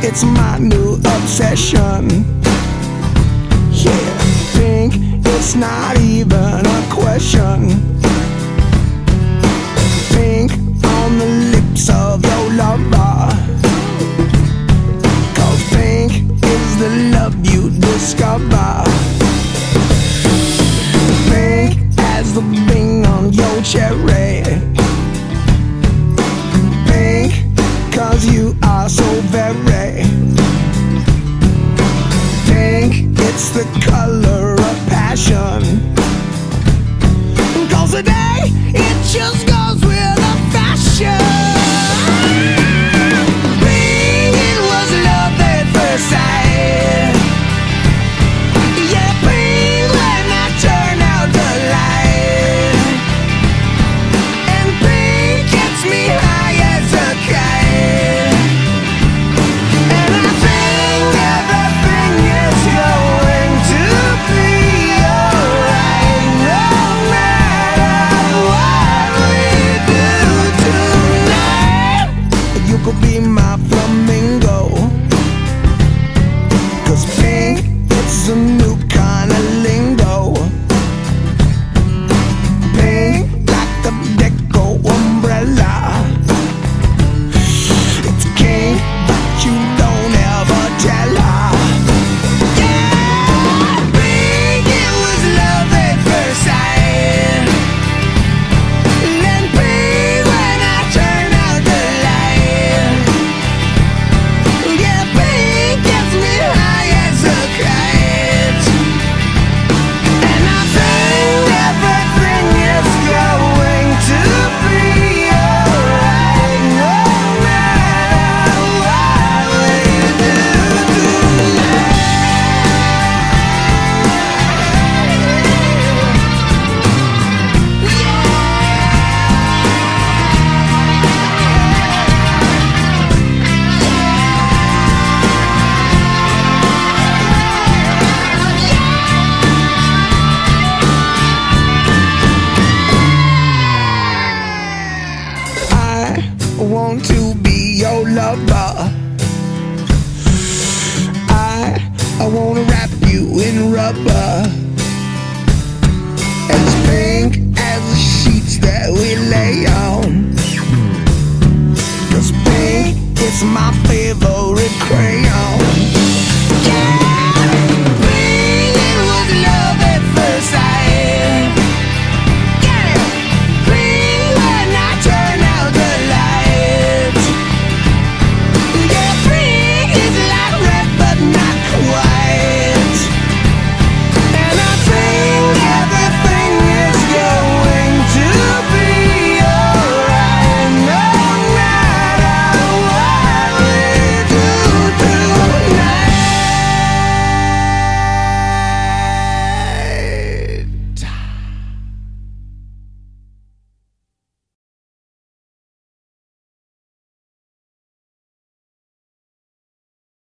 it's my new obsession. Yeah, pink, it's not even a question. Pink on the lips of your lover, 'cause pink is the love you discover. Pink as the bing on your cherry. Pink, 'cause you are so very pink. It's the color of passion, 'cause today it just goes with the fashion. Pink, it was love at first sight. Yeah, pink when I turn out the light. And pink gets me high as a kite. And I think everything is going to be alright, no matter what we do tonight. You could be my flamingo, 'cause pink, it's a new kind of lingo. Pink like a deco umbrella. It's king, but you don't ever tell her. Yeah, pink, it was love at first sight. Then pink when I turn out the light. Yeah, pink gets me high as a kite. And I think everything is going to be alright, no matter what we do tonight. I want to be your lover. I wanna wrap you in rubber, as pink as the sheets that we lay on. 'Cause pink is my favorite crayon. Yeah!